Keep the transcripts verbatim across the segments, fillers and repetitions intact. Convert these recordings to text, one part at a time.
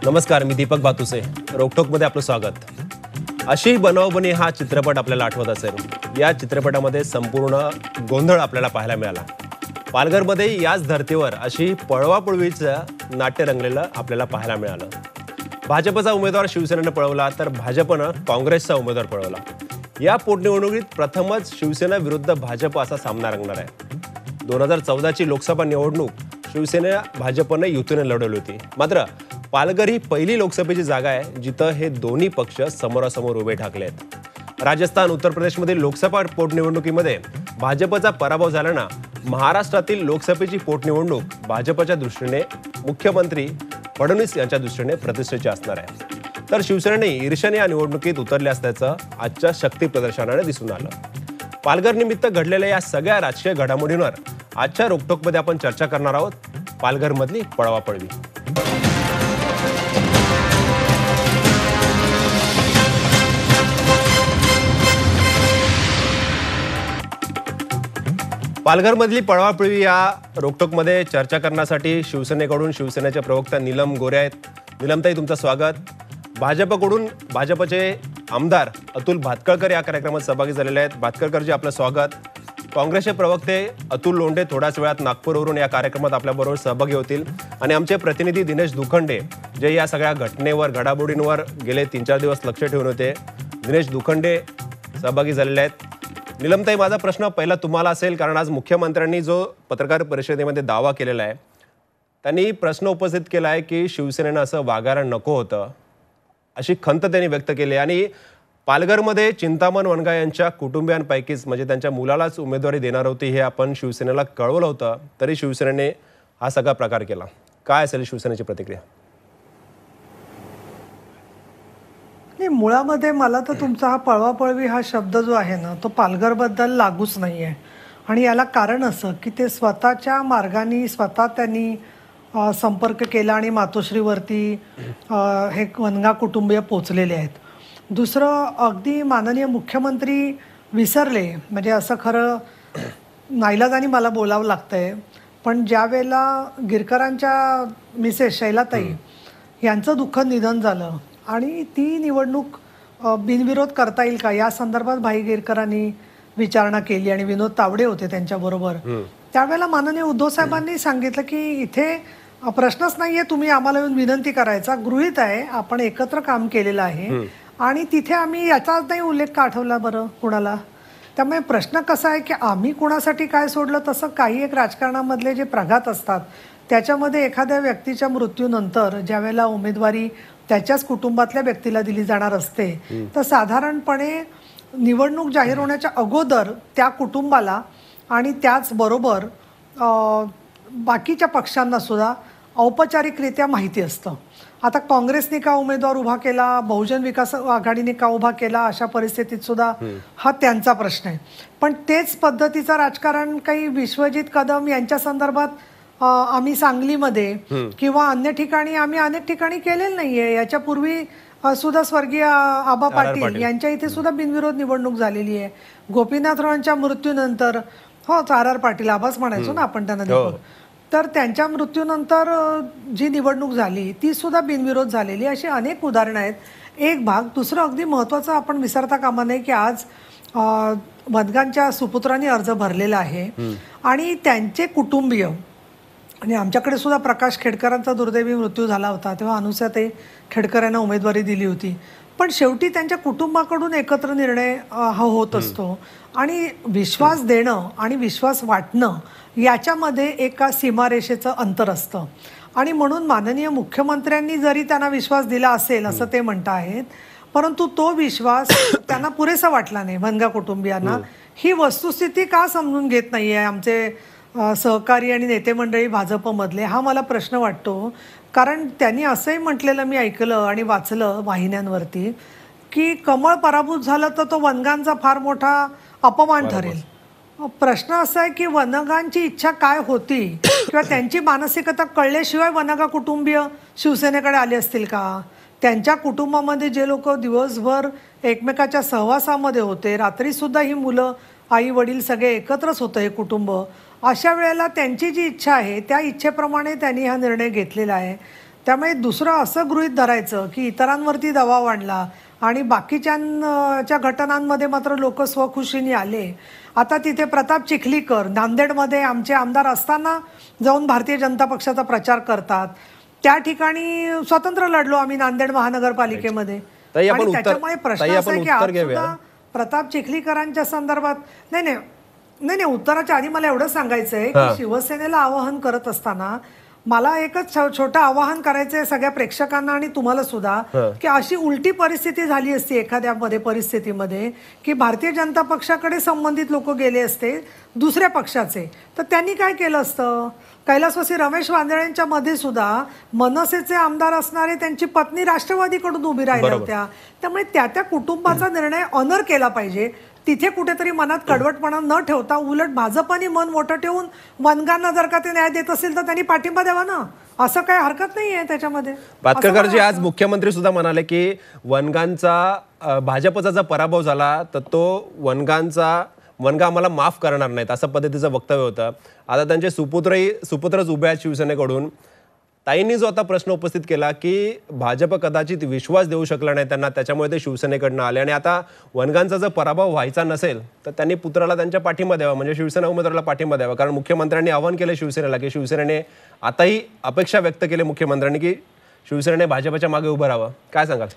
नमस्कार, मी दीपक बातुसे. रोकटोकमध्ये आपलं स्वागत. अशी बनावबनी हा चित्रपट आपल्याला आठवत असेल. या चित्रपटामध्ये संपूर्ण गोंधळ आपल्याला पाहायला मिळाला. पालघरमध्ये याच धर्तीवर अशी पळवापळवीचं नाट्य रंगलेलं आपल्याला पाहायला मिळालं. भाजपचा उमेदवार शिवसेनेनं पळवला तर भाजपनं काँग्रेसचा उमेदवार पळवला. या पोटनिवडणुकीत प्रथमच शिवसेना विरुद्ध भाजप असा सामना रंगणार आहे. दोन हजार चौदाची लोकसभा निवडणूक शिवसेना भाजपनं युतीने लढवली होती. मात्र पालघर ही पहिली लोकसभेची जागा आहे जिथं हे दोन्ही पक्ष समोरासमोर उभे ठाकले आहेत. राजस्थान, उत्तर प्रदेशमधील लोकसभा पोटनिवडणुकीमध्ये भाजपचा पराभव झाल्यानं महाराष्ट्रातील लोकसभेची पोटनिवडणूक भाजपच्या दृष्टीने मुख्यमंत्री फडणवीस यांच्या दृष्टीने प्रतिष्ठेची असणार आहे. तर शिवसेनेने ईर्ष्याने या निवडणुकीत उतरले असल्याचं आजच्या शक्ती प्रदर्शनाने दिसून आलं. पालघर निमित्त घडलेल्या या सगळ्या राजकीय घडामोडींवर आजच्या रोकटोकमध्ये आपण चर्चा करणार आहोत. पालघरमधली पळवापळवी. पालघरमधली पळवापळवी या रोकटोकमध्ये चर्चा करण्यासाठी शिवसेनेकडून शिवसेनेचे प्रवक्ता नीलम गोरे आहेत. नीलमताई, तुमचं स्वागत. भाजपकडून भाजपचे आमदार अतुल भातखळकर या कार्यक्रमात सहभागी झालेले आहेत. भातखळकरजी, आपलं स्वागत. काँग्रेसचे प्रवक्ते अतुल लोंढे थोड्याच वेळात नागपूरवरून या कार्यक्रमात आपल्याबरोबर सहभागी होतील. आणि आमचे प्रतिनिधी दिनेश दुखंडे, जे या सगळ्या घटनेवर घडामोडींवर गेले तीन चार दिवस लक्ष ठेवून होते, दिनेश दुखंडे सहभागी झालेले आहेत. नीलमताई, माझा प्रश्न पहिला तुम्हाला असेल, कारण आज मुख्यमंत्र्यांनी जो पत्रकार परिषदेमध्ये दावा केलेला आहे, त्यांनी प्रश्न उपस्थित केला आहे की शिवसेनेनं असं वागायला नको होतं, अशी खंत त्यांनी व्यक्त केली. आणि पालघरमध्ये चिंतामण वनगा यांच्या कुटुंबियांपैकीच म्हणजे त्यांच्या मुलालाच उमेदवारी देणार होती हे आपण शिवसेनेला कळवलं होतं, तरी शिवसेनेने हा सगळा प्रकार केला. काय असेल शिवसेनेची प्रतिक्रिया? नाही, मुळामध्ये मला तर तुमचा हा पळवापळवी हा शब्द जो आहे ना, तो पालघरबद्दल लागूच नाही आहे. आणि याला कारण असं की ते स्वतःच्या मार्गाने स्वतः त्यांनी संपर्क केला आणि मातोश्रीवरती हे वनगा कुटुंबीय पोचलेले आहेत. दुसरं, अगदी माननीय मुख्यमंत्री विसरले, म्हणजे असं खरं नाईलाजाने मला बोलावं लागतंय, पण ज्या वेळेला गिरकरांच्या मिसेस शैलाताई यांचं दुःखद निधन झालं आणि ती निवडणूक बिनविरोध करता येईल का या संदर्भात भाई गिरकरांनी विचारणा केली आणि विनोद तावडे होते त्यांच्याबरोबर. त्यावेळेला माननीय उद्धव साहेबांनी सांगितलं की इथे प्रश्नच नाहीये, तुम्ही आम्हाला येऊन विनंती करायचा, गृहीत आहे, आपण एकत्र काम केलेलं आहे. आणि तिथे आम्ही याचाच नाही उल्लेख का आठवला बरं कुणाला? त्यामुळे प्रश्न कसा आहे की आम्ही कुणासाठी काय सोडलं, तसं काही एक राजकारणामधले जे प्रघात असतात त्याच्यामध्ये एखाद्या व्यक्तीच्या मृत्यूनंतर ज्या वेळेला उमेदवारी त्याच्याच कुटुंबातल्या व्यक्तीला दिली जाणार असते, तर साधारणपणे निवडणूक जाहीर होण्याच्या अगोदर त्या कुटुंबाला आणि त्याचबरोबर बाकीच्या पक्षांना सुद्धा औपचारिकरित्या माहिती असतं. आता काँग्रेसने का उमेदवार उभा केला, बहुजन विकास आघाडीने का उभा केला, अशा परिस्थितीत सुद्धा हा त्यांचा प्रश्न आहे. पण तेच पद्धतीचं राजकारण काही विश्वजित कदम यांच्या संदर्भात आम्ही सांगलीमध्ये किंवा अन्य ठिकाणी आम्ही अनेक ठिकाणी केलेलं नाहीये. याच्यापूर्वी सुद्धा स्वर्गीय आबा पाटील यांच्या इथे सुद्धा बिनविरोध निवडणूक झालेली आहे. गोपीनाथरावांच्या मृत्यूनंतर, हो आर आर पाटील, आबाच म्हणायचो ना आपण त्यांना, दीपक, तर त्यांच्या मृत्यूनंतर जी निवडणूक झाली ती सुद्धा बिनविरोध झालेली, अशी अनेक उदाहरणं आहेत. एक भाग. दुसरं अगदी महत्त्वाचं आपण विसरता कामा नये की आज वनगांच्या सुपुत्रांनी अर्ज भरलेला आहे आणि त्यांचे कुटुंबीय, आणि आमच्याकडे सुद्धा प्रकाश खेडकरांचा दुर्दैवी मृत्यू झाला होता तेव्हा अनुसयाताई खेडकर यांना उमेदवारी दिली होती. पण शेवटी त्यांच्या कुटुंबाकडून एकत्र निर्णय हा होत असतो आणि विश्वास देणं आणि विश्वास वाटणं याच्यामध्ये एका सीमारेषेचं अंतर असतं. आणि म्हणून माननीय मुख्यमंत्र्यांनी जरी त्यांना विश्वास दिला असेल असं ते म्हणत आहेत, परंतु तो विश्वास त्यांना पुरेसा वाटला नाही वनगा कुटुंबियांना. ही वस्तुस्थिती का समजून घेत नाही आहे आमचे सहकारी आणि नेते मंडळी भाजपमधले, हा मला प्रश्न वाटतो. कारण त्यांनी असंही म्हटलेलं मी ऐकलं आणि वाचलं वाहिन्यांवरती की कमळ पराभूत झालं तर तो वनगांचा फार मोठा अपमान ठरेल. प्रश्न असा आहे की वनगांची इच्छा काय होती किंवा त्यांची मानसिकता कळल्याशिवाय वनगा कुटुंबीय शिवसेनेकडे आले असतील का? त्यांच्या कुटुंबामध्ये जे लोक दिवसभर एकमेकाच्या सहवासामध्ये होते, रात्री सुद्धा ही मुलं, आई वडील सगळे एकत्रच होतं हे कुटुंब, अशा वेळेला त्यांची जी इच्छा आहे त्या इच्छेप्रमाणे त्यांनी हा निर्णय घेतलेला आहे. त्यामुळे दुसरं असं गृहीत धरायचं की इतरांवरती दबाव आणला आणि बाकीच्या घटनांमध्ये मात्र लोक स्वखुशीने आले. आता तिथे प्रताप चिखलीकर नांदेडमध्ये आमचे आमदार असताना जाऊन भारतीय जनता पक्षाचा प्रचार करतात. त्या ठिकाणी स्वतंत्र लढलो आम्ही नांदेड महानगरपालिकेमध्ये. ताई, आपण आणि उत्तर- त्याच्यामुळे प्रश्न ताई, असा आपण आहे की उत्तर आज घेऊया. सुद्धा प्रताप चिखलीकरांच्या संदर्भात नाही नाही नाही नाही उत्तराच्या आधी मला एवढं सांगायचं आहे हा. की शिवसेनेला आवाहन करत असताना मला एकच छो- छोटं आवाहन करायचं आहे सगळ्या प्रेक्षकांना आणि तुम्हाला सुद्धा हा. की अशी उलटी परिस्थिती झाली असती एखाद्यामध्ये परिस्थितीमध्ये की भारतीय जनता पक्षाकडे संबंधित लोक गेले असते दुसऱ्या पक्षाचे, तर त्यांनी काय केलं असतं. कैलासवासी रमेश वांदळेंच्या मध्ये सुद्धा मनसेचे आमदार असणारे त्यांची पत्नी राष्ट्रवादीकडून उभी राहिल्या बरोबर. होत्या. त्यामुळे त्या त्या कुटुंबाचा निर्णय ऑनर केला पाहिजे. तिथे कुठेतरी मनात कडवटपणा न ठेवता उलट भाजपने मन मोठं ठेवून वनगांना जर का ते न्याय देत असेल तर त्यांनी पाठिंबा द्यावा ना. असं काही हरकत नाही आहे त्याच्यामध्ये. पातकरजी आज मुख्यमंत्री सुद्धा म्हणाले की वनगांचा अ, भाजपचा जर पराभव झाला तर तो वनगांचा वनगा आम्हाला माफ करणार नाहीत असं पद्धतीचं वक्तव्य होतं. आता त्यांचे सुपुत्रही सुपुत्रच उभे आहेत शिवसेनेकडून. ताईंनी जो आता प्रश्न उपस्थित केला की भाजप कदाचित विश्वास देऊ शकला नाही त्यांना, त्याच्यामुळे ते शिवसेनेकडनं आले आणि आता वनगांचा जर पराभव व्हायचा नसेल तर त्यांनी पुत्राला त्यांच्या पाठिंबा द्यावा, म्हणजे शिवसेना उमेदवाराला पाठिंबा द्यावा. कारण मुख्यमंत्र्यांनी आवाहन केलं शिवसेनेला की शिवसेनेने आताही अपेक्षा व्यक्त केली मुख्यमंत्र्यांनी की शिवसेनेने भाजपच्या मागे उभं राहावं. काय सांगाल?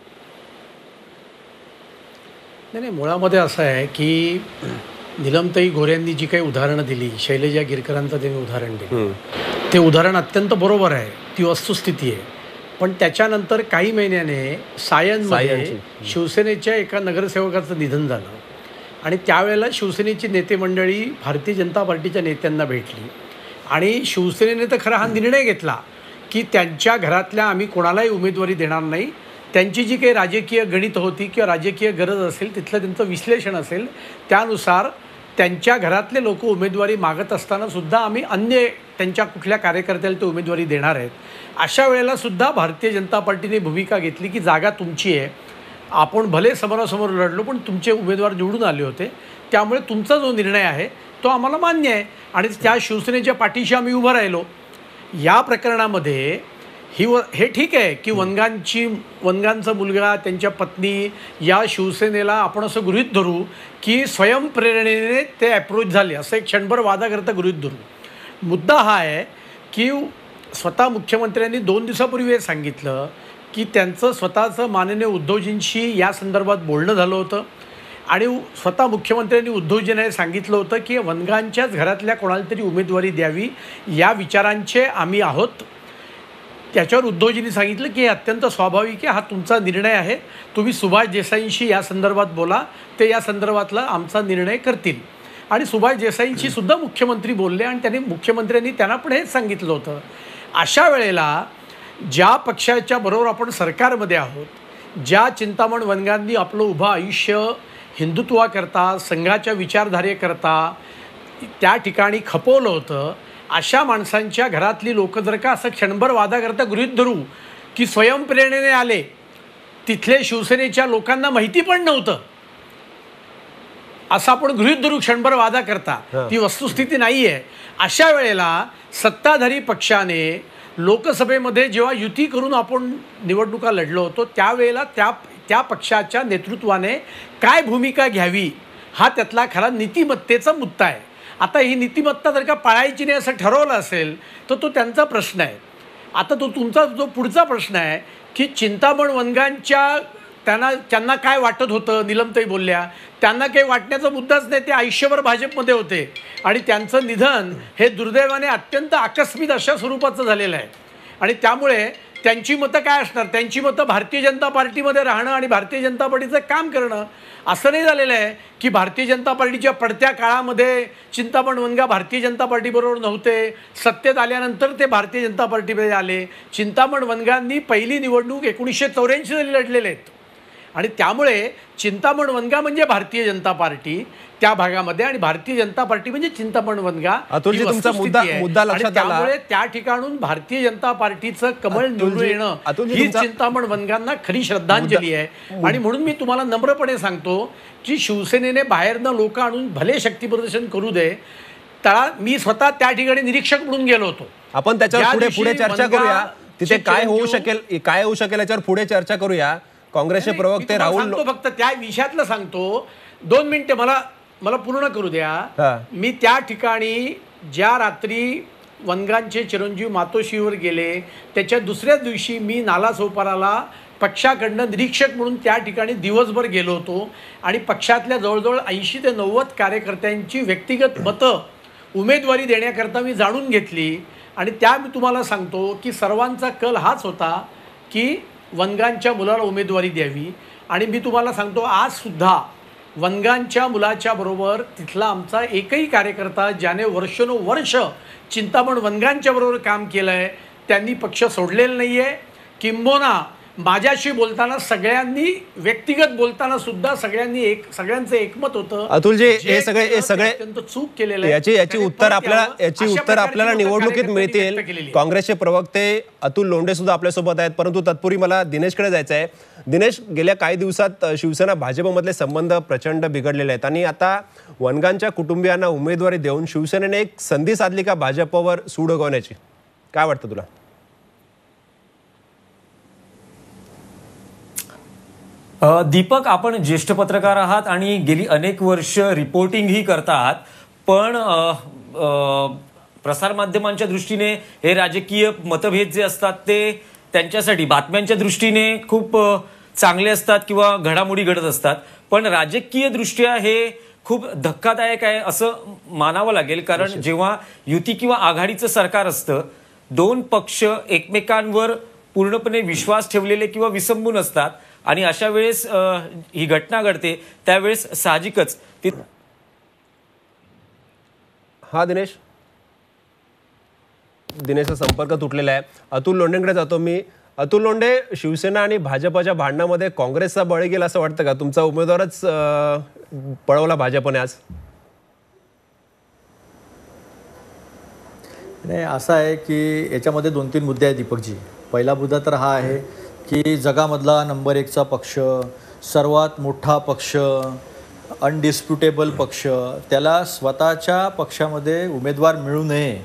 नाही नाही मुळामध्ये असं आहे की नीलमताई गोऱ्यांनी जी काही उदाहरणं दिली, शैलजा गिरकरांचं त्यांनी उदाहरण दिलं, ते उदाहरण अत्यंत बरोबर आहे, ती वस्तुस्थिती आहे. पण त्याच्यानंतर काही महिन्याने सायनमध्ये शिवसेनेच्या एका नगरसेवकाचं निधन झालं आणि त्यावेळेला शिवसेनेची नेते मंडळी भारतीय जनता पार्टीच्या नेत्यांना भेटली आणि शिवसेनेने तर खरा हा निर्णय घेतला की त्यांच्या घरातल्या आम्ही कोणालाही उमेदवारी देणार नाही. त्यांची जी काही राजकीय गणित होती किंवा राजकीय गरज असेल तिथलं त्यांचं विश्लेषण असेल त्यानुसार त्यांच्या घरातले लोक उमेदवारी मागत असताना सुद्धा आम्ही अन्य त्यांच्या कुठल्या कार्यकर्त्याला ते उमेदवारी देणार आहेत. अशा वेळेला सुद्धा भारतीय जनता पार्टीने भूमिका घेतली की जागा तुमची आहे, आपण भले समोरासमोर लढलो पण तुमचे उमेदवार निवडून आले होते, त्यामुळे तुमचा जो निर्णय आहे तो आम्हाला मान्य आहे आणि त्या शिवसेनेच्या पाठीशी आम्ही उभं राहिलो. या प्रकरणामध्ये ही व हे ठीक आहे की वनगांची वनगांचा मुलगा त्यांच्या पत्नी या शिवसेनेला आपण असं गृहीत धरू की स्वयंप्रेरणेने ते अप्रोच झाले असं एक क्षणभर वादाकरता गृहीत धरू. मुद्दा हा आहे की स्वतः मुख्यमंत्र्यांनी दोन दिवसापूर्वी हे सांगितलं की त्यांचं स्वतःचं माननीय उद्धवजींशी या संदर्भात बोलणं झालं होतं आणि स्वतः मुख्यमंत्र्यांनी उद्धवजींना सांगितलं होतं की वनगांच्याच घरातल्या कोणाला तरी उमेदवारी द्यावी या विचारांचे आम्ही आहोत. त्याच्यावर उद्धवजींनी सांगितलं की हे अत्यंत स्वाभाविक आहे, हा तुमचा निर्णय आहे, तुम्ही सुभाष देसाईंशी या संदर्भात बोला, ते या संदर्भातला आमचा निर्णय करतील. आणि सुभाष देसाईंशी सुद्धा मुख्यमंत्री बोलले आणि त्यांनी मुख्यमंत्र्यांनी त्यांना पण हेच सांगितलं होतं. अशा वेळेला ज्या पक्षाच्या बरोबर आपण सरकारमध्ये आहोत, ज्या चिंतामण वनगांनी आपलं उभं आयुष्य हिंदुत्वाकरता संघाच्या विचारधारेकरता त्या ठिकाणी खपवलं होतं, अशा माणसांच्या घरातली लोक जर का असं क्षणभर वादाकरता गृहीत धरू की स्वयंप्रेरणेने आले, तिथले शिवसेनेच्या लोकांना माहिती पण नव्हतं असं आपण गृहीत धरू क्षणभर वादाकरता, ती वस्तुस्थिती नाही आहे. अशा वेळेला सत्ताधारी पक्षाने लोकसभेमध्ये जेव्हा युती करून आपण निवडणुका लढलो होतो त्यावेळेला त्या त्या पक्षाच्या नेतृत्वाने काय भूमिका घ्यावी हा त्यातला खरा नीतिमत्तेचा मुद्दा आहे. आता ही नीतिमत्ता जर का पाळायची नाही असं ठरवलं असेल तर तो त्यांचा प्रश्न आहे. आता तो तुमचा जो पुढचा प्रश्न आहे की चिंतामण वनगांच्या त्यांना त्यांना काय वाटत होतं, नीलमताई बोलल्या, त्यांना काही वाटण्याचा मुद्दाच नाही, ते आयुष्यभर भाजपमध्ये होते आणि त्यांचं निधन हे दुर्दैवाने अत्यंत आकस्मिक अशा स्वरूपाचं झालेलं आहे आणि त्यामुळे त्यांची मतं काय असणार, त्यांची मतं भारतीय जनता पार्टीमध्ये राहणं आणि भारतीय जनता पार्टीचं काम करणं. असं नाही झालेलं आहे की भारतीय जनता पार्टीच्या पडत्या काळामध्ये चिंतामण वनगा भारतीय जनता पार्टीबरोबर नव्हते, सत्तेत आल्यानंतर ते भारतीय जनता पार्टीमध्ये आले. चिंतामण वनगांनी पहिली निवडणूक एकोणीसशे चौऱ्याऐंशी साली लढलेले आहेत आणि त्यामुळे चिंतामण वनगा म्हणजे भारतीय जनता पार्टी त्या भागामध्ये आणि भारतीय जनता पार्टी म्हणजे चिंतामण वनगा. अतुलजी, तुमचा मुद्दा मुद्दा लक्षात आला. त्यामुळे त्या ठिकाणून भारतीय जनता पार्टीचं कमळ निवडून येणं ही चिंतामण वनगांना खरी श्रद्धांजली आहे. आणि म्हणून मी तुम्हाला नम्रपणे सांगतो की शिवसेनेने बाहेरनं लोक आणून भले शक्ती प्रदर्शन करू दे, तळा मी स्वतः त्या ठिकाणी निरीक्षक म्हणून गेलो होतो. आपण त्याच्यावर पुढे पुढे चर्चा करूया. तिथे काय होऊ शकेल काय होऊ शकेल याच्यावर पुढे चर्चा करूया. काँग्रेसचे प्रवक्ते राहुल सांगतो फक्त त्या विषयातलं सांगतो. दोन मिनिटे मला मला पूर्ण करू द्या. मी त्या ठिकाणी ज्या रात्री वनगांचे चिरंजीव मातोश्रीवर गेले त्याच्या दुसऱ्या दिवशी मी नालासोपाराला पक्षाकडनं निरीक्षक म्हणून त्या ठिकाणी दिवसभर गेलो होतो आणि पक्षातल्या जवळजवळ ऐंशी ते नव्वद कार्यकर्त्यांची व्यक्तिगत मतं उमेदवारी देण्याकरता मी जाणून घेतली आणि त्या मी तुम्हाला सांगतो की सर्वांचा कल हाच होता की वनगांच्या मुलाला उमेदवारी द्यावी. आणि मी तुम्हाला सांगतो आजसुद्धा वनगांच्या मुलाच्या बरोबर तिथला आमचा एकही कार्यकर्ता ज्याने वर्षानुवर्ष चिंतामण वनगांच्या बरोबर काम केलं आहे त्यांनी पक्ष सोडलेला नाही आहे. किंबोना माझ्याशी बोलताना सगळ्यांनी व्यक्तिगत बोलताना सुद्धा सगळ्यांनी एक सगळ्यांचं एकमत होतं. अतुलजी हे सगळे हे सगळे अत्यंत चूक केलेलं आहे. याची याची उत्तर आपल्याला याची उत्तर आपल्याला निवडणुकीत मिळतील. काँग्रेसचे प्रवक्ते अतुल लोंढे सुद्धा आपल्यासोबत आहेत. परंतु तत्पूर्वी मला दिनेशकडे जायचं आहे. दिनेश, गेल्या काही दिवसात शिवसेना भाजपमधले संबंध प्रचंड बिघडलेले आहेत आणि आता वनगांच्या कुटुंबियांना उमेदवारी देऊन शिवसेनेने एक संधी साधली का भाजपवर सूड उगवण्याची? काय वाटतं तुला? दीपक, आपण ज्येष्ठ पत्रकार आहात आणि गेली अनेक वर्ष रिपोर्टिंगही करता आहात, पण प्रसारमाध्यमांच्या दृष्टीने हे राजकीय मतभेद जे असतात ते त्यांच्यासाठी बातम्यांच्या दृष्टीने खूप चांगले असतात किंवा घडामोडी घडत असतात, पण राजकीय दृष्ट्या हे खूप धक्कादायक आहे असं मानावं लागेल. कारण जेव्हा युती किंवा आघाडीचं सरकार असतं, दोन पक्ष एकमेकांवर पूर्णपणे विश्वास ठेवलेले किंवा विसंबून असतात आणि अशा वेळेस ही घटना घडते त्यावेळेस साहजिकच ती. हा दिनेश, दिनेशचा संपर्क तुटलेला आहे. अतुल लोंढेंकडे जातो मी. अतुल लोंढे, शिवसेना आणि भाजपच्या भांडणामध्ये काँग्रेसचा बळी गेला असं वाटतं का? तुमचा उमेदवारच पळवला भाजपने आज. नाही, असं आहे की याच्यामध्ये दोन तीन मुद्दे आहेत दीपकजी. पहिला मुद्दा तर हा आहे की जगामधला नंबर एकचा पक्ष, सर्वात मोठा पक्ष, अनडिस्प्युटेबल पक्ष, त्याला स्वतःच्या पक्षामध्ये उमेदवार मिळू नये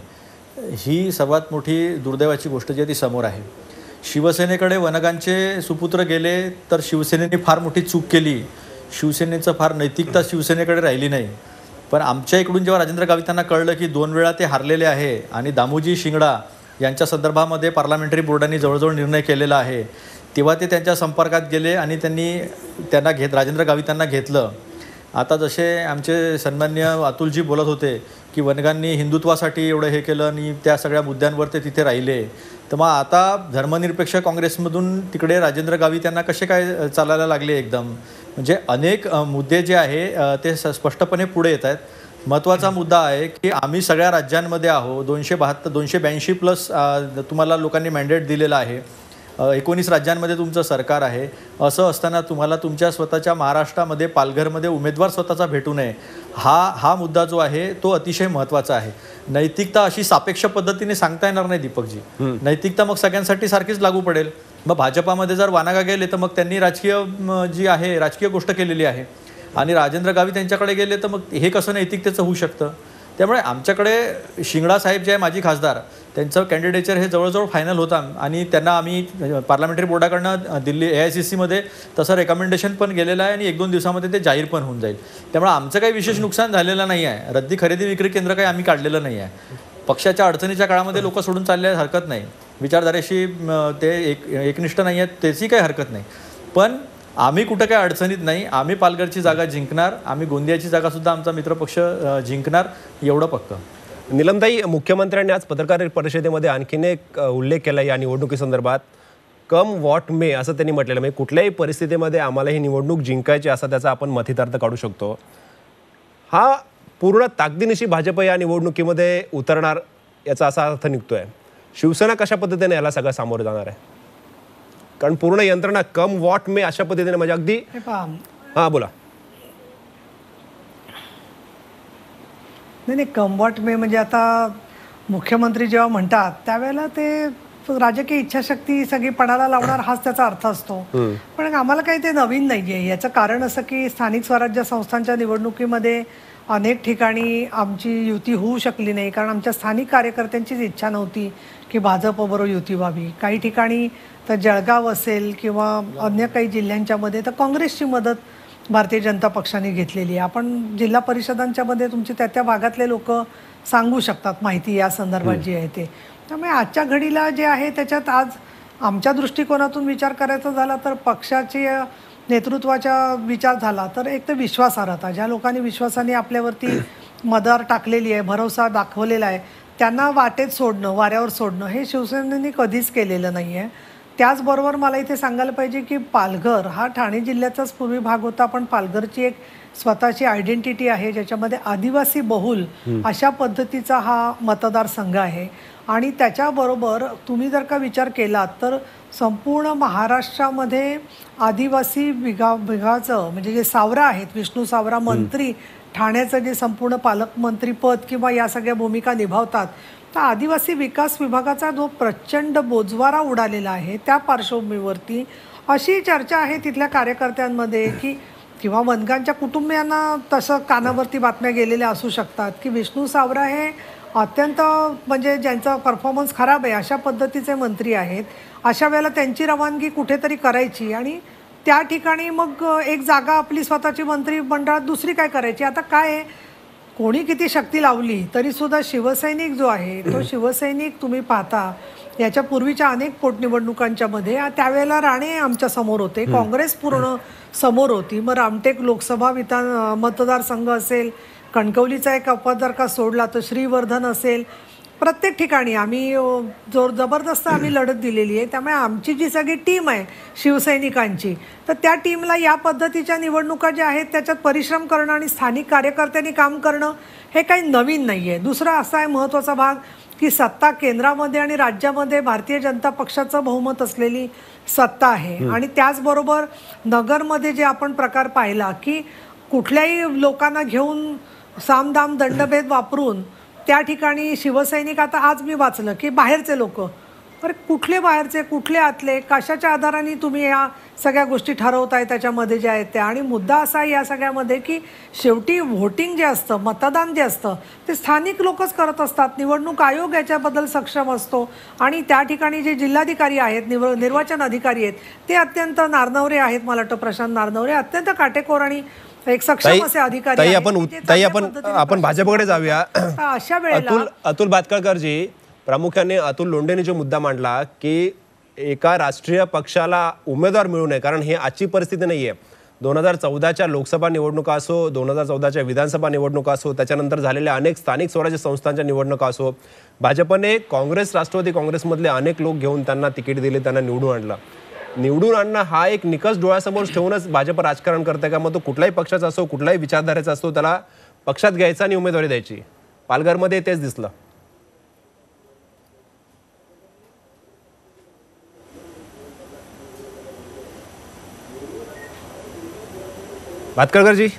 ही सर्वात मोठी दुर्दैवाची गोष्ट जी आहे ती समोर आहे. शिवसेनेकडे वनगांचे सुपुत्र गेले तर शिवसेनेने फार मोठी चूक केली. शिवसेनेचं फार नैतिकता शिवसेनेकडे राहिली नाही. पण आमच्या इकडून जेव्हा राजेंद्र गावितांना कळलं की दोन वेळा ते हारलेले आहे आणि दामोजी शिंगडा यांच्या संदर्भामध्ये पार्लमेंटरी बोर्डाने जवळजवळ निर्णय केलेला आहे, तेव्हा ते त्यांच्या संपर्कात गेले आणि त्यांनी त्यांना घेत राजेंद्र गावितांना घेतलं. आता जसे आमचे सन्मान्य अतुलजी बोलत होते की वनगांनी हिंदुत्वासाठी एवढं हे केलं आणि त्या सगळ्या मुद्द्यांवर ते तिथे राहिले, तर मग आता धर्मनिरपेक्ष काँग्रेसमधून तिकडे राजेंद्र गावित यांना कसे काय चालायला लागले एकदम. म्हणजे अनेक मुद्दे जे आहे ते स्पष्टपणे पुढे येत आहेत. महत्त्वाचा मुद्दा आहे की आम्ही सगळ्या राज्यांमध्ये आहो. दोनशे बहात्तर दोनशे ब्याऐंशी प्लस तुम्हाला लोकांनी मॅन्डेट दिलेलं आहे. एकोणीस राज्यांमध्ये तुमचं सरकार आहे. असं असताना तुम्हाला तुमच्या स्वतःच्या महाराष्ट्रामध्ये पालघरमध्ये उमेदवार स्वतःचा भेटू नये, हा हा मुद्दा जो आहे तो अतिशय महत्त्वाचा आहे. नैतिकता अशी सापेक्ष पद्धतीने सांगता येणार नाही दीपकजी. नैतिकता मग सगळ्यांसाठी सारखीच लागू पडेल. मग भाजपामध्ये जर वानागा गेले तर मग त्यांनी राजकीय जी आहे राजकीय गोष्ट केलेली आहे आणि राजेंद्र गावित यांच्याकडे गेले तर मग हे कसं नैतिकतेचं होऊ शकतं. त्यामुळे आमच्याकडे शिंगडा साहेब जे आहे माजी खासदार, त्यांचं कॅन्डिडेचर हे जवळजवळ फायनल होता आणि त्यांना आम्ही पार्लमेंटरी बोर्डाकडनं दिल्ली ए आय सी सीमध्ये तसं रेकमेंडेशन पण गेलेलं आहे आणि एक दोन दिवसामध्ये ते जाहीर पण होऊन जाईल. त्यामुळे आमचं काही विशेष नुकसान झालेलं नाही आहे. रद्दी खरेदी विक्री केंद्र काही आम्ही काढलेलं नाही आहे. पक्षाच्या अडचणीच्या काळामध्ये लोक सोडून चालले हरकत नाही. विचारधारेशी ते एक एकनिष्ठ नाही आहेत त्याची काही हरकत नाही. पण आम्ही कुठं काही अडचणीत नाही. आम्ही पालघरची जागा जिंकणार, आम्ही गोंदियाची जागासुद्धा आमचा मित्रपक्ष जिंकणार, एवढं पक्क. निलमताई, मुख्यमंत्र्यांनी आज पत्रकार परिषदेमध्ये आणखीन एक उल्लेख केला या निवडणुकीसंदर्भात. कम वॉट मे असं त्यांनी म्हटलेलं, म्हणजे कुठल्याही परिस्थितीमध्ये आम्हाला ही निवडणूक जिंकायची असा त्याचा आपण मथितार्थ काढू शकतो. हा पूर्ण ताकदीनिशी भाजप या निवडणुकीमध्ये उतरणार याचा असा अर्थ निघतोय. शिवसेना कशा पद्धतीने याला सगळं सामोरं जाणार आहे? कारण पूर्ण यंत्रणा कम वॉट मे अशा पद्धतीने म्हणजे अगदी. हा बोला. नाही नाही, कम वॉट मे म्हणजे आता मुख्यमंत्री जेव्हा म्हणतात त्यावेळेला ते राजकीय इच्छाशक्ती सगळी पणाला लावणार हाच त्याचा अर्थ असतो. पण आम्हाला काही ते नवीन नाहीये. याचं कारण असं की स्थानिक स्वराज्य संस्थांच्या निवडणुकीमध्ये अनेक ठिकाणी आमची युती होऊ शकली नाही, कारण आमच्या स्थानिक कार्यकर्त्यांचीच इच्छा नव्हती की भाजपबरोबर युती व्हावी. काही ठिकाणी तर जळगाव असेल किंवा अन्य काही जिल्ह्यांच्या मध्ये तर काँग्रेसची मदत भारतीय जनता पक्षाने घेतलेली आहे. आपण जिल्हा परिषदांच्या मध्ये तुमची त्या त्या भागातले लोक सांगू शकतात माहिती या संदर्भात जी आहे ते. त्यामुळे आजच्या घडीला जे आहे त्याच्यात आज आमच्या दृष्टिकोनातून विचार करायचा झाला तर पक्षाची नेतृत्वाचा विचार झाला तर एक तर विश्वासार्हता, ज्या लोकांनी विश्वासाने आपल्यावरती मदार टाकलेली आहे, भरोसा दाखवलेला आहे, त्यांना वाटेत सोडणं, वाऱ्यावर सोडणं हे शिवसेनेने कधीच केलेलं नाही आहे. त्याचबरोबर मला इथे सांगायला पाहिजे की पालघर हा ठाणे जिल्ह्याचाच पूर्वी भाग होता, पण पालघरची एक स्वतःची आयडेंटिटी आहे ज्याच्यामध्ये आदिवासी बहुल अशा पद्धतीचा हा मतदारसंघ आहे. आणि त्याच्याबरोबर तुम्ही जर का विचार केलात तर संपूर्ण महाराष्ट्रामध्ये आदिवासी विगा विभागाचं म्हणजे जे सावरा आहेत, विष्णू सावरा मंत्री ठाण्याचं जे संपूर्ण पालकमंत्रीपद किंवा या सगळ्या भूमिका निभावतात, तर आदिवासी विकास विभागाचा जो प्रचंड बोजवारा उडालेला आहे त्या पार्श्वभूमीवरती अशी चर्चा आहे तिथल्या कार्यकर्त्यांमध्ये की किंवा वनगांच्या कुटुंबियांना तसं कानावरती बातम्या गेलेल्या असू शकतात की विष्णू सावरा हे अत्यंत म्हणजे ज्यांचा परफॉर्मन्स खराब आहे अशा पद्धतीचे मंत्री आहेत. अशा वेळेला त्यांची रवानगी कुठेतरी करायची आणि त्या ठिकाणी मग एक जागा आपली स्वतःची मंत्रिमंडळात दुसरी काय करायची. आता काय आहे, कोणी किती शक्ती लावली तरी सुद्धा शिवसैनिक जो आहे तो शिवसैनिक तुम्ही पाहता याच्या पूर्वीच्या अनेक पोटनिवडणुकांच्या मध्ये त्यावेळेला राणे आमच्या समोर होते, काँग्रेस पूर्ण समोर होती. मग रामटेक लोकसभा विधान मतदारसंघ असेल, कणकवलीचा एक अपवाद जर का सोडला तर श्रीवर्धन असेल, प्रत्येक ठिकाणी आम्ही जोर जबरदस्त आम्ही लढत दिलेली आहे. त्यामुळे आमची जी सगळी टीम आहे शिवसैनिकांची तर त्या टीमला या पद्धतीच्या निवडणुका ज्या आहेत त्याच्यात परिश्रम करणं आणि स्थानिक कार्यकर्त्यांनी काम करणं हे काही नवीन नाही आहे. दुसरा असा आहे महत्त्वाचा भाग की सत्ता केंद्रामध्ये आणि राज्यामध्ये भारतीय जनता पक्षाचं बहुमत असलेली सत्ता आहे. आणि त्याचबरोबर नगरमध्ये जे आपण प्रकार पाहिला की कुठल्याही लोकांना घेऊन सामदाम दंडभेद वापरून त्या ठिकाणी शिवसैनिक, आता आज मी वाचलं की बाहेरचे लोक, अरे कुठले बाहेरचे कुठले आतले, कशाच्या आधाराने तुम्ही या सगळ्या गोष्टी ठरवताय त्याच्यामध्ये ज्या आहेत त्या. आणि मुद्दा असा आहे या सगळ्यामध्ये की शेवटी व्होटिंग जे असतं, मतदान जे असतं ते स्थानिक लोकच करत असतात. निवडणूक आयोग याच्याबद्दल सक्षम असतो आणि त्या ठिकाणी जे जिल्हाधिकारी आहेत, निव निर्वाचन अधिकारी आहेत ते अत्यंत नारनवरे आहेत. मला वाटतं प्रशांत नारनवरे अत्यंत काटेकोर आणि एक सक्षम असे अधिकारी ताई आहेत. आपण ताई आपण आपण भाजपकडे जाऊया. अशा वेळेला अतुल अतुल भातखळकरजी, प्रामुख्याने अतुल लोंढेने जो मुद्दा मांडला की एका राष्ट्रीय पक्षाला उमेदवार मिळू नये, कारण हे आजची परिस्थिती नाहीये. दोन हजार चौदाच्या लोकसभा निवडणुका असो, दोन हजार चौदाच्या विधानसभा निवडणुका असो, त्याच्यानंतर झालेल्या अनेक स्थानिक स्वराज्य संस्थांच्या निवडणुका असो, भाजपने काँग्रेस राष्ट्रवादी काँग्रेसमधले अनेक लोक घेऊन त्यांना तिकीट दिले, त्यांना निवडून आणलं. निवडून आणणं हा एक निकष डोळ्यासमोर ठेवूनच भाजप राजकारण करते का? मग तो कुठलाही पक्षाचा असो, कुठलाही विचारधारेचा असतो, त्याला पक्षात घ्यायचा आणि उमेदवारी द्यायची. पालघरमध्ये तेच दिसलं. भातखळकरजी,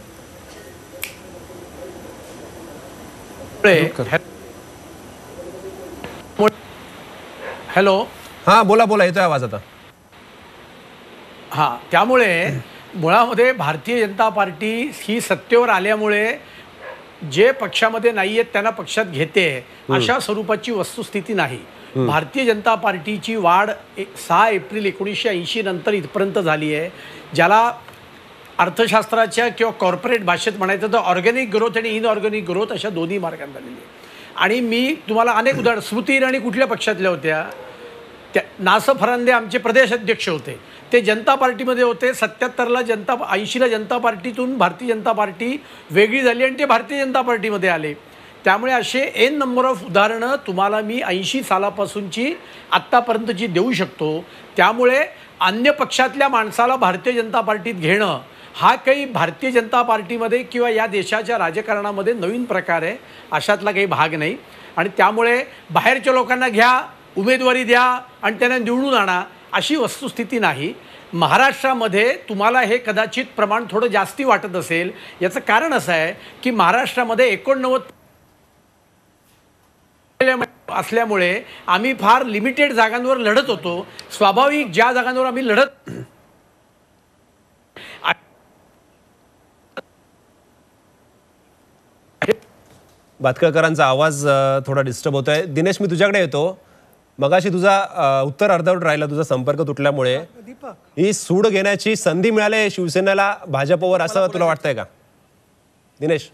हॅलो, हा बोला बोला, येतोय आवाज आता. हां, त्यामुळे मुळामध्ये भारतीय जनता पार्टी ही सत्तेवर आल्यामुळे जे पक्षामध्ये नाही आहेत त्यांना पक्षात घेते अशा स्वरूपाची वस्तुस्थिती नाही. भारतीय जनता पार्टीची वाढ सहा एप्रिल एकोणीसशे ऐंशी नंतर इथपर्यंत झाली आहे, ज्याला अर्थशास्त्राच्या किंवा कॉर्पोरेट भाषेत म्हणायचं तर ऑर्गॅनिक ग्रोथ आणि इनऑर्गॅनिक ग्रोथ अशा दोन्ही मार्गाने झालेली आहे. आणि मी तुम्हाला अनेक उदाहरण, स्मृती इराणी कुठल्या पक्षातल्या होत्या? त्या नास फरांदे आमचे प्रदेश अध्यक्ष होते, ते जनता पार्टीमध्ये होते. सत्याहत्तरला जनता ऐंशीला जनता पार्टीतून भारतीय जनता पार्टी वेगळी झाली आणि ते भारतीय जनता पार्टीमध्ये आले. त्यामुळे असे एन नंबर ऑफ उदाहरणं तुम्हाला मी ऐंशी सालापासूनची आत्तापर्यंतची देऊ शकतो. त्यामुळे अन्य पक्षातल्या माणसाला भारतीय जनता पार्टीत घेणं हा काही भारतीय जनता पार्टीमध्ये किंवा या देशाच्या राजकारणामध्ये नवीन प्रकार आहे, अशातला काही भाग नाही. आणि त्यामुळे बाहेरच्या लोकांना घ्या, उमेदवारी द्या आणि त्यांना निवडून आणा अशी वस्तुस्थिती नाही. महाराष्ट्रामध्ये तुम्हाला हे कदाचित प्रमाण थोडं जास्ती वाटत असेल. याचं कारण असं आहे की महाराष्ट्रामध्ये एकोणनव्वद असल्यामुळे आम्ही फार लिमिटेड जागांवर लढत होतो. स्वाभाविक ज्या जागांवर आम्ही लढत भातखळकरांचा आवाज अ, थोडा डिस्टर्ब होतोय. दिनेश, मी तुझ्याकडे येतो. मगाशी तुझा अ, उत्तर अर्धवट राहिला, तुझा संपर्क तुटल्यामुळे. दीपक ही सूड घेण्याची संधी मिळाली शिवसेनेला भाजपवर, असं तुला वाटतंय का दिनेश?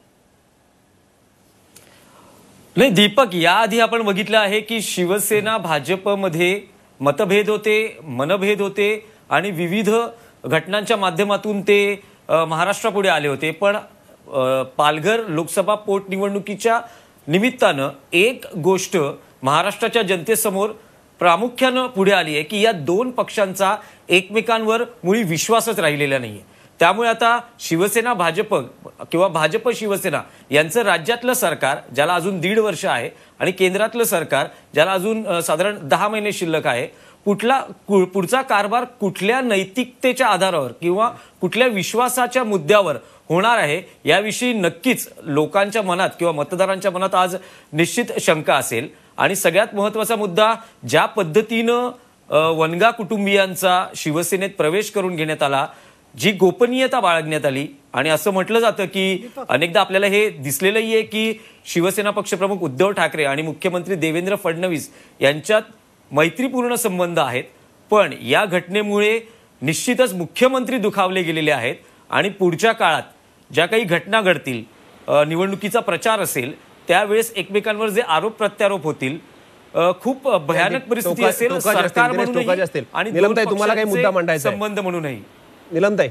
नाही दीपक, याआधी आपण बघितलं आहे की शिवसेना भाजपमध्ये मतभेद होते, मनभेद होते आणि विविध घटनांच्या माध्यमातून ते अ, महाराष्ट्रापुढे आले होते. पण अ, पालघर लोकसभा पोटनिवडणुकीच्या निमित्तानं एक गोष्ट महाराष्ट्राच्या जनतेसमोर प्रामुख्यानं पुढे आली आहे की या दोन पक्षांचा एकमेकांवर मुळी विश्वासच राहिलेला नाहीये. त्यामुळे आता शिवसेना भाजप किंवा भाजप शिवसेना यांचं राज्यातलं सरकार, ज्याला अजून दीड वर्ष आहे, आणि केंद्रातलं सरकार, ज्याला अजून अ, साधारण दहा महिने शिल्लक आहे, कुठला कु- पुढचा कारभार कुठल्या नैतिकतेच्या आधारावर किंवा कुठल्या विश्वासाच्या मुद्द्यावर होणार आहे याविषयी नक्कीच लोकांच्या मनात किंवा मतदारांच्या मनात आज निश्चित शंका असेल. आणि सगळ्यात महत्त्वाचा मुद्दा, ज्या पद्धतीनं अ, वनगा कुटुंबियांचा शिवसेनेत प्रवेश करून घेण्यात आला, जी गोपनीयता बाळगण्यात आली, आणि असं म्हटलं जातं की अनेकदा आपल्याला हे दिसलेलंही आहे की शिवसेना पक्षप्रमुख उद्धव ठाकरे आणि मुख्यमंत्री देवेंद्र फडणवीस यांच्यात मैत्रीपूर्ण संबंध आहेत. पण या घटनेमुळे निश्चितच मुख्यमंत्री दुखावले गेलेले आहेत आणि पुढच्या काळात ज्या काही घटना घडतील, अ, निवडणुकीचा प्रचार असेल, त्यावेळेस एकमेकांवर जे आरोप प्रत्यारोप होतील, अ, खूप भयानक परिस्थिती टोका- असेल टोकाचे असतील, सरकार दिनेश, टोकाचे म्हणूनही असतील. आणि निलमताई, दोन तुम्हाला काही पक्षांचे मुद्दा मांडायचा आहे? संबंध म्हणूनही. निलमताई,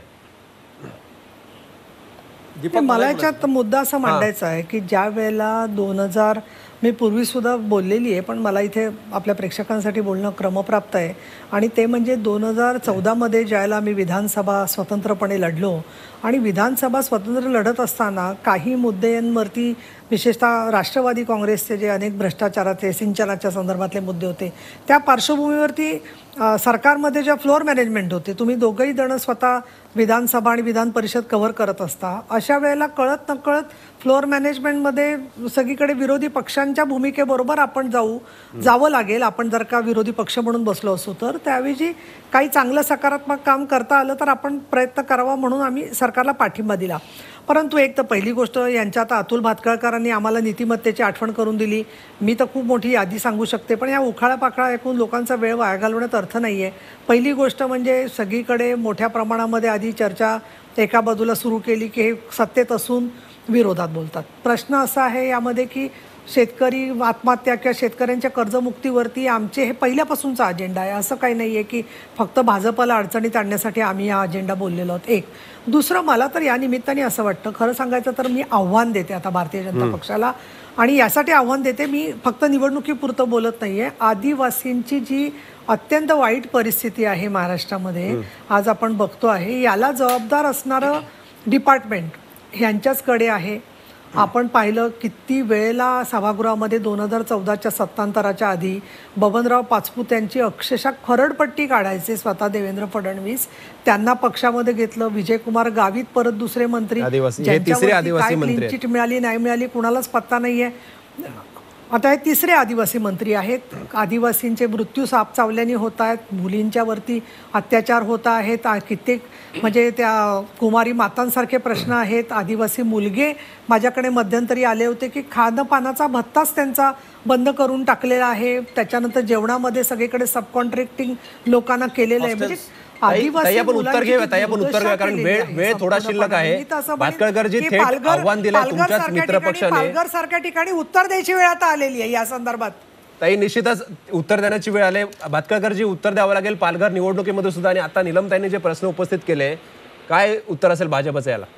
ते मला याच्यात मुद्दा असा मांडायचा आहे की ज्या वेळेला दोन हजार मी पूर्वी सुद्धा बोललेली आहे, पण मला इथे आपल्या प्रेक्षकांसाठी बोलणं क्रमप्राप्त आहे. आणि ते म्हणजे दोन हजार चौदामध्ये ज्यावेळेला मी विधानसभा स्वतंत्रपणे लढलो, आणि विधानसभा स्वतंत्र लढत असताना काही मुद्द्यांवरती, विशेषतः राष्ट्रवादी काँग्रेसचे जे अनेक भ्रष्टाचाराचे, सिंचनाच्या संदर्भातले मुद्दे होते, त्या पार्श्वभूमीवरती अ, सरकारमध्ये ज्या फ्लोअर मॅनेजमेंट होते, तुम्ही दोघंही जण स्वतः विधानसभा आणि विधान परिषद कव्हर करत असता, अशा वेळेला कळत नकळत फ्लोअर मॅनेजमेंटमध्ये सगळीकडे विरोधी पक्षांच्या भूमिकेबरोबर आपण जाऊ जावं लागेल. आपण जर का विरोधी पक्ष म्हणून बसलो असू तर त्याऐवजी काही चांगलं सकारात्मक काम करता आलं तर आपण प्रयत्न करावा म्हणून आम्ही सरकारला पाठिंबा दिला. परंतु एक तर पहिली गोष्ट, यांच्यात अतुल भातखळकरांनी आम्हाला नीतिमत्तेची आठवण करून दिली. मी तर खूप मोठी यादी सांगू शकते, पण या उखाळा पाखळा ऐकून लोकांचा वेळ वाया घालवण्यात अर्थ नाही आहे. पहिली गोष्ट म्हणजे सगळीकडे मोठ्या प्रमाणामध्ये आधी चर्चा एका बाजूला सुरू केली की हे सत्तेत असून विरोधात बोलतात. प्रश्न असा आहे यामध्ये की शेतकरी आत्महत्या किंवा शेतकऱ्यांच्या कर्जमुक्तीवरती आमचे हे पहिल्यापासूनचा अजेंडा आहे. असं काही नाही आहे की फक्त भाजपला अडचणीत आणण्यासाठी आम्ही हा अजेंडा बोललेलो आहोत. एक दुसरं, मला तर या निमित्ताने असं वाटतं, खरं सांगायचं तर मी आव्हान देते आता भारतीय जनता पक्षाला, आणि यासाठी आव्हान देते, मी फक्त निवडणुकीपुरतं बोलत नाही आहे. आदिवासींची जी अत्यंत वाईट परिस्थिती आहे महाराष्ट्रामध्ये आज आपण बघतो आहे, याला जबाबदार असणारं डिपार्टमेंट ह्यांच्याचकडे आहे. आपण पाहिलं किती वेळेला सभागृहामध्ये दोन हजार चौदाच्या सत्तांतराच्या आधी बबनराव पाचपुत यांची अक्षरशः खरडपट्टी काढायचे स्वतः देवेंद्र फडणवीस. त्यांना पक्षामध्ये घेतलं. विजयकुमार गावित परत दुसरे मंत्री, आदिवासी- हे तिसरे ज्यांच्यावरती आदिवासी काय मंत्री क्लीन चिट मिळाली नाही मिळाली कुणालाच पत्ता नाहीये. आता हे तिसरे आदिवासी मंत्री आहेत. आदिवासींचे मृत्यू साप चावल्याने होत आहेत, मुलींच्यावरती अत्याचार होत आहेत, आ- कित्येक म्हणजे त्या कुमारी मातांसारखे प्रश्न आहेत. आदिवासी मुलगे माझ्याकडे मध्यंतरी आले होते की खाणंपानाचा भत्ताच त्यांचा बंद करून टाकलेला आहे. त्याच्यानंतर जेवणामध्ये सगळीकडे सबकॉन्ट्रॅक्टिंग लोकांना केलेलं आहे. म्हणजे ताई ताई, आपण उत्तर घेऊया ताई आपण उत्तर घेऊया कारण वेळ वेळ थोडा शिल्लक आहे. भातखळकरजी थेट आव्हान दिलंय तुमच्याच मित्रपक्षाने. पालघर सारख्या ठिकाणी उत्तर द्यायची वेळ आता आलेली आहे या संदर्भात. ताई, निश्चितच उत्तर देण्याची वेळ आली. भातखळकरजी, उत्तर द्यावं लागेल पालघर निवडणुकीमध्ये सुद्धा. आणि आता निलमताईंनी जे प्रश्न उपस्थित केले, काय उत्तर असेल भाजपचं याला?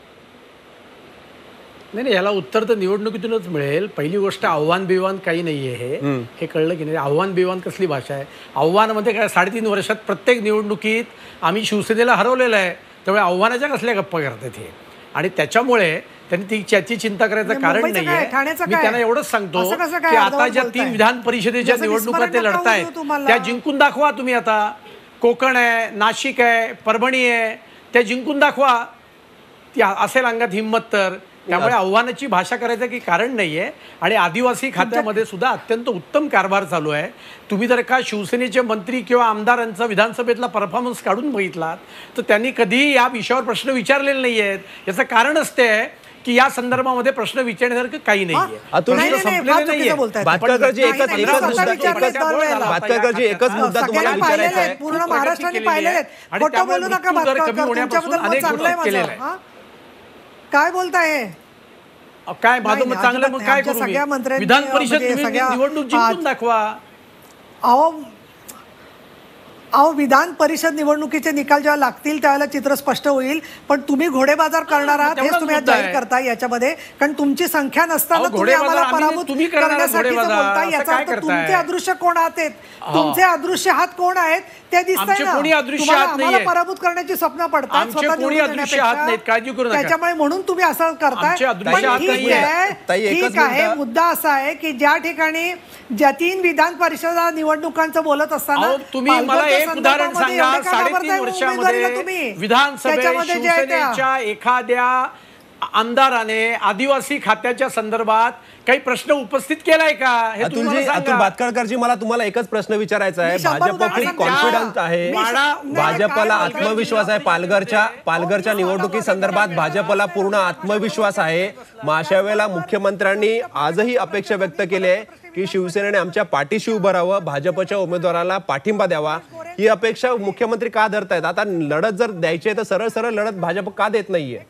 नाही नाही, याला उत्तर तर निवडणुकीतूनच मिळेल. पहिली गोष्ट, आव्हान बिव्हान काही नाही आहे, हे हे कळलं की नाही. आव्हान बिव्हान कसली भाषा आहे? आव्हानामध्ये काय, साडेतीन वर्षात प्रत्येक निवडणुकीत आम्ही शिवसेनेला हरवलेलं आहे, त्यामुळे आव्हानाच्या कसल्या गप्पा करतात हे. आणि त्याच्यामुळे त्यांनी ती त्याची चिंता करायचं कारण मुंबईचं काय, नाहीये. ठाण्याचं मी काय? त्यांना एवढंच सांगतो असं कसं काय की आता अर्धवट ज्या बोलताय? तीन विधान परिषदेच्या जसं निवडणुका विस्मरण ते नका लढतायत होऊ तुम्हाला. त्या जिंकून दाखवा तुम्ही. आता कोकण आहे, नाशिक आहे, परभणी आहे, त्या जिंकून दाखवा. ती आ- असेल अंगात हिंमत तर त्यामुळे आव्हानाची भाषा करायचं की कारण नाहीये. आणि आदिवासी खात्यामध्ये सुद्धा अत्यंत उत्तम कारभार चालू आहे. तुम्ही जर का शिवसेनेचे मंत्री किंवा आमदारांचा विधानसभेतला परफॉर्मन्स काढून बघितलात तर त्यांनी कधीही या विषयावर प्रश्न विचारलेले नाही आहेत. याचं कारणच ते आहे की या संदर्भामध्ये प्रश्न विचारण्यासारखं काही नाहीये. अतुल, नाही, नाही, नाही, संपलेले फार चुकीचं नाहीये. बोलतायत. भाटकळकरजी नाही, एकच नाही, एकच स्वतः मुद्दा विचारलेत एकच दरवेळेला. भाटकळकरजी एकच मुद्दा तुम्हाला सगळ्यांनी विचारायचा पाहिलेले आहे. आहेत, पूर्ण खूप प्रगती महाराष्ट्राने केलेली पाहिलेले आहे. आहेत. आणि खोटं त्यामुळे बोलू नका मृत्यूदर कमी भाटकळकर, होण्यापासून तुमच्याबद्दल मत अनेक चांगलं आहे गोष्टी केलेल्या माझं. आहेत. हा? काय बोलताय अहो, काय माझं नाही, मत नाही, चांगलं अजिबात मग नाही. काय आमच्या करू सगळ्या मी? मंत्र्यांनी, विधान परिषद म्हणजे तुम्ही सगळ्या- निवडणूक जिंकून दाखवा. अहो अहो विधान परिषद निवडणुकीचे निकाल जेव्हा लागतील त्यावेळेला चित्र स्पष्ट होईल. पण तुम्ही घोडेबाजार करणार आहात हेच तेवढाच तुम्ही आज मुद्दा जाहीर आहे. करताय याच्यामध्ये. कारण तुमची संख्या नसताना अहो, तुम्ही घोडेबाजार आम्हाला आम्ही नाही, पराभूत तुम्ही करणार आहात करण्यासाठीचं घोडेबाजार. बोलताय. असं याचा काय अर्थ करताय? तुमचे अदृश्य कोण आहात आहेत? तुमचे अदृश्य हात कोण आहेत ते दिसतंय आमचे ना. कोणी अदृश्य तुम्हाला हात आम्हाला नाहीये. पराभूत करण्याची स्वप्न पडतात आमचे स्वतः कोणी निवडून अदृश्य हात येण्यापेक्षा. नाहीत, काळजी करू नका. त्याच्यामुळे म्हणून तुम्ही असं करताय. आमचे अदृश्य पण हात ठीक नाहीये. आहे, ताई, एकच ठीक आहे. मुद्दा- मुद्दा असा आहे की ज्या ठिकाणी ज्या तीन विधान परिषद निवडणुकांचं बोलत असताना अहो, तुम्ही मला पालघरच्या एक उदाहरण संदर्भामध्ये सांगा. एवढे का साडेतीन घाबरताय उमेदवारीला तुम्ही? वर्षामध्ये विधानसभेत त्याच्यामध्ये जे आहे त्या- शिवसेनेच्या एखाद्या आमदाराने आदिवासी खात्याच्या संदर्भात काही प्रश्न उपस्थित केलाय का हे तुम्ही मला अतुलजी, अतुल सांगा. भाटकळकरजी, मला तुम्हाला एकच प्रश्न विचारायचा आहे. मी शंभर भाजप उदाहरणं खूप सांगते. कॉन्फिडंट आहे. मी श- नाही, भाजपला काय आत्मविश्वास आहे. पालघरच्या पालघरच्या निवडणुकी संदर्भात भाजपला पूर्ण आत्मविश्वास आहे. मग अशा वेळेला मुख्यमंत्र्यांनी आजही अपेक्षा व्यक्त केली आहे की शिवसेनेने आमच्या पाठीशी उभं राहावं, भाजपच्या उमेदवाराला पाठिंबा द्यावा. ही अपेक्षा मुख्यमंत्री का धरतायत? आता लढत जर द्यायची आहे तर सरळ सरळ लढत भाजप का देत नाहीये?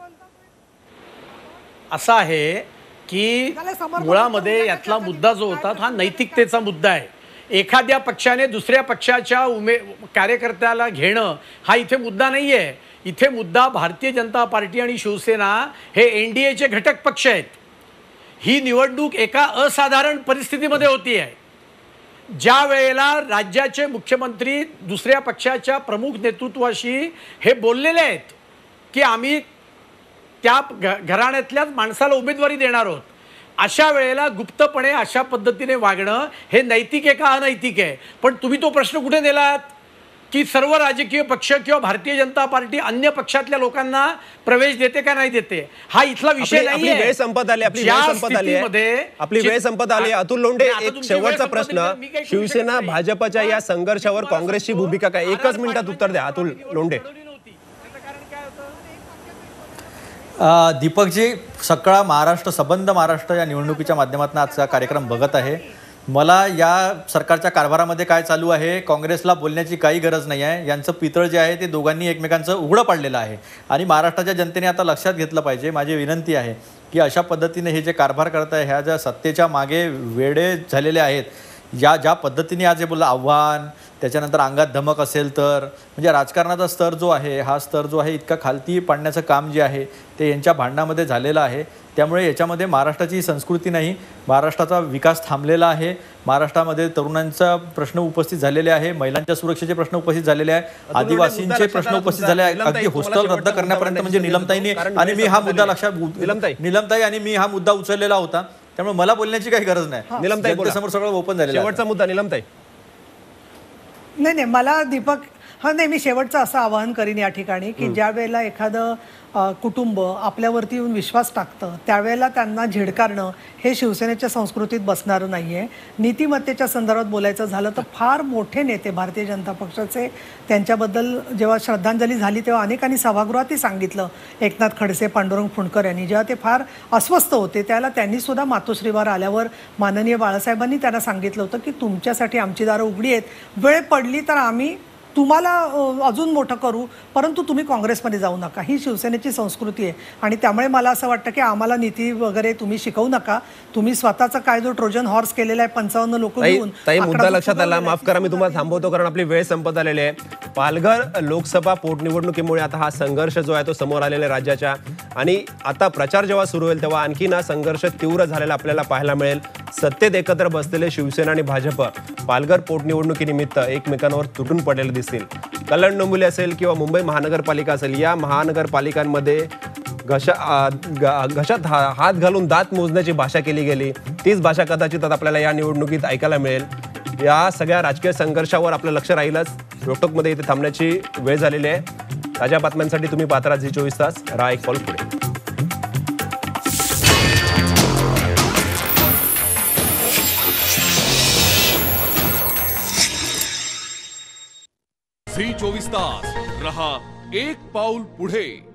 असं आहे की मुळामध्ये यातला मुद्दा जो होता हा नैतिकतेचा मुद्दा आहे. एखाद्या पक्षाने दुसऱ्या पक्षाच्या उमे कार्यकर्त्याला घेणं हा इथे मुद्दा नाही आहे. इथे मुद्दा भारतीय जनता पार्टी आणि शिवसेना हे एन डी एचे घटक पक्ष आहेत. ही निवडणूक एका असाधारण परिस्थितीमध्ये होती आहे. ज्या वेळेला राज्याचे मुख्यमंत्री दुसऱ्या पक्षाच्या प्रमुख नेतृत्वाशी हे बोललेले आहेत की आम्ही त्या घ घराण्यातल्याच माणसाला उमेदवारी देणार आहोत, अशा वेळेला गुप्तपणे अशा पद्धतीने वागणं हे नैतिक आहे का अनैतिक आहे? पण तुम्ही तो प्रश्न कुठे नेलात की सर्व राजकीय पक्ष किंवा भारतीय जनता पार्टी अन्य पक्षातल्या लोकांना प्रवेश देते का नाही देते? हा इथला विषय आपली आपली नाही. वेळ संपत आली आपली वेळ संपत आली आहे. आपली वेळ संपत आली आहे. अतुल लोंढे, आता एक तुमची शेवटचा वेळ संपत प्रश्न. आली तर मी काही करू शिवसेना शकत नाही. भाजपच्या या संघर्षावर काँग्रेसची भूमिका काय? एकच मिनिटात उत्तर द्या अतुल लोंढे. अ, दीपकजी, सगळा महाराष्ट्र, सबंध महाराष्ट्र या निवडणुकीच्या माध्यमातून आजचा कार्यक्रम बघत आहे. मला या सरकारच्या कारभारामध्ये काय चालू आहे काँग्रेसला बोलण्याची काही गरज नाही आहे. यांचं पितळ जे आहे ते दोघांनी एकमेकांचं उघडं पाडलेलं आहे आणि महाराष्ट्राच्या जनतेने आता लक्षात घेतलं पाहिजे. माझी विनंती आहे की अशा पद्धतीने हे जे कारभार करत आहे, ह्या ज्या सत्तेच्या मागे वेडे झालेले आहेत, या ज्या पद्धतीने आज हे बोललं आव्हान, त्याच्यानंतर अंगात धमक असेल तर, म्हणजे राजकारणाचा स्तर जो आहे हा स्तर जो आहे इतका खालती पाडण्याचं काम जे आहे ते यांच्या भांडणामध्ये झालेलं आहे. त्यामुळे याच्यामध्ये महाराष्ट्राची संस्कृती नाही, महाराष्ट्राचा विकास थांबलेला आहे. महाराष्ट्रामध्ये तरुणांचा प्रश्न उपस्थित झालेले आहे, महिलांच्या सुरक्षेचे प्रश्न उपस्थित झालेले आहे, आदिवासींचे प्रश्न उपस्थित झाले आहेत. अगदी हॉस्टेल रद्द करण्यापर्यंत म्हणजे निलमताईंनी आणि मी हा मुद्दा लक्षात निलमताई निलमताई आणि मी हा मुद्दा उचललेला होता. त्यामुळे मला बोलण्याची काही गरज नाही. निलमताई बोला. समोर सगळं ओपन झालेलं आहे. शेवटचा मुद्दा निलमताई. नाही नाही मला दीपक हा नाही मी शेवटचं असं आवाहन करीन या ठिकाणी की ज्या वेळेला एखादं अ, कुटुंब आपल्यावरती येऊन विश्वास टाकतं त्यावेळेला त्यांना झिडकारणं हे शिवसेनेच्या संस्कृतीत बसणारं नाही आहे. नीतिमत्तेच्या संदर्भात बोलायचं झालं तर फार मोठे नेते भारतीय जनता पक्षाचे, त्यांच्याबद्दल जेव्हा श्रद्धांजली झाली तेव्हा अनेकांनी सभागृहातही सांगितलं, एकनाथ खडसे, पांडुरंग फुंडकर यांनी, जेव्हा ते फार अस्वस्थ होते त्याला त्यांनी सुद्धा मातोश्रीवर आल्यावर माननीय बाळासाहेबांनी त्यांना सांगितलं होतं की तुमच्यासाठी आमची दारं उघडी आहेत, वेळ पडली तर आम्ही तुम्हाला अजून मोठं करू, परंतु तुम्ही काँग्रेसमध्ये जाऊ नका. ही शिवसेनेची संस्कृती आहे आणि त्यामुळे मला असं वाटतं की आम्हाला नीती वगैरे तुम्ही शिकवू नका. तुम्ही स्वतःचा काय जो ट्रोजन हॉर्स केलेला आहे पंचावन्न लोक घेऊन, ताई मुद्दा लक्षात आला. माफ करा मी तुम्हाला थांबवतो कारण आपली वेळ संपत आलेली आहे. पालघर लोकसभा पोटनिवडणुकीमुळे आता हा संघर्ष जो आहे तो समोर आलेला आहे राज्याच्या, आणि आता प्रचार जेव्हा सुरू होईल तेव्हा आणखी ना संघर्ष तीव्र झालेला आपल्याला पाहायला मिळेल. सत्तेत एकत्र बसलेले शिवसेना आणि भाजप पालघर पोटनिवडणुकीनिमित्त एकमेकांवर तुटून पडलेले दिसतील. कल्याण डोंबिवली असेल किंवा मुंबई महानगरपालिका असेल, या महानगरपालिकांमध्ये घशा घशात हात घालून दात मोजण्याची भाषा केली गेली. तीच भाषा कदाचित आपल्याला या निवडणुकीत ऐकायला मिळेल. या सगळ्या राजकीय संघर्षावर आपलं लक्ष राहीलच. रोकटोकमध्ये इथे थांबण्याची वेळ झालेली आहे. ताज्या बातम्यांसाठी तुम्ही पाहत राहा झी चोवीस तास. राहा एक पाऊल पुढे. झी चोवीस तास रहा एक पाऊल पुढे.